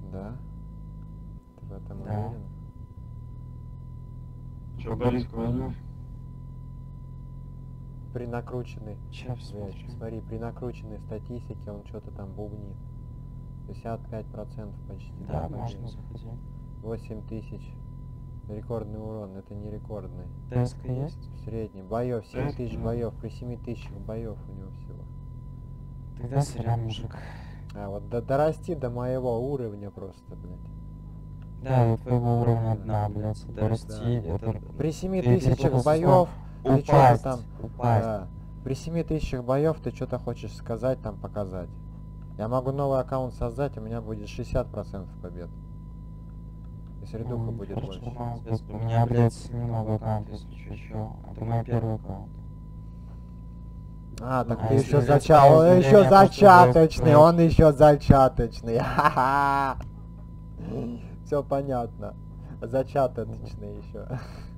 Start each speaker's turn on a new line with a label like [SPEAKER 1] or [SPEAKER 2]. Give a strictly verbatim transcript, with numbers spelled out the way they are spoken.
[SPEAKER 1] Да? Ты в этом
[SPEAKER 2] Да.
[SPEAKER 1] уверен?
[SPEAKER 2] Что, Борис Ковалев?
[SPEAKER 1] При накрученной,
[SPEAKER 2] Сейчас
[SPEAKER 1] блядь,
[SPEAKER 2] посмотрим.
[SPEAKER 1] смотри, при накрученной статистике он что-то там бубнит. пятьдесят пять процентов почти.
[SPEAKER 2] Да,
[SPEAKER 1] побед.
[SPEAKER 2] можно заходить.
[SPEAKER 1] восемь тысяч. Рекордный урон, это не рекордный.
[SPEAKER 2] ТСК есть?
[SPEAKER 1] Средний. Боев, семь
[SPEAKER 2] ТСК,
[SPEAKER 1] тысяч
[SPEAKER 2] да.
[SPEAKER 1] боев, при семи тысячах боев у него всего.
[SPEAKER 2] Тогда сорян, мужик.
[SPEAKER 1] А вот до, дорасти до моего уровня просто, блядь.
[SPEAKER 2] Да, до твоего уровня одна, блядь, дорасти, это...
[SPEAKER 1] При семи
[SPEAKER 2] ты- ты
[SPEAKER 1] тысячах
[SPEAKER 2] просто
[SPEAKER 1] боев ты что-то
[SPEAKER 2] упасть,
[SPEAKER 1] там...
[SPEAKER 2] упасть.
[SPEAKER 1] Да. При семи тысячах боев ты что-то хочешь сказать, там показать. Я могу новый аккаунт создать, у меня будет шестьдесят процентов побед. Если редуха
[SPEAKER 2] Ну,
[SPEAKER 1] будет
[SPEAKER 2] хорошо,
[SPEAKER 1] больше.
[SPEAKER 2] ладно, без- У меня, блядь, не новый аккаунт, если что, еще. Это мой первый аккаунт.
[SPEAKER 1] А, так
[SPEAKER 2] А
[SPEAKER 1] ты
[SPEAKER 2] если
[SPEAKER 1] еще
[SPEAKER 2] резкое
[SPEAKER 1] зачат, он
[SPEAKER 2] изменение,
[SPEAKER 1] еще
[SPEAKER 2] просто
[SPEAKER 1] зачаточный,
[SPEAKER 2] будет-
[SPEAKER 1] он еще зачаточный. Ха-ха. Все понятно. Зачаточный еще.